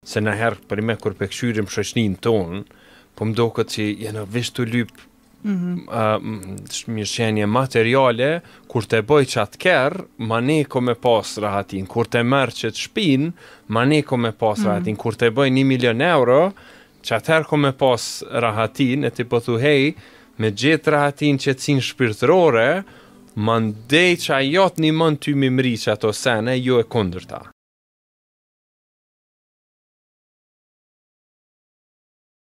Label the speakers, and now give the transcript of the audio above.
Speaker 1: se näherë për me kur pëkshyrim shoqnin tonë, po më duket që janë vesh të lyp mirëqenie materiale, kur të bëj qatë kerë, ma ne ko me pas rahatin, kur të merë që të shpin, ma ne ko me pas rahatin, kur të bëj 1 milion euro, që atëherë ko me pas rahatin, e ti po thu, hej, me gjithë rahatin që të sinë shpirtërore, ma ndej që ajot një mën ty mi mri që ato sene, jo e kundërta.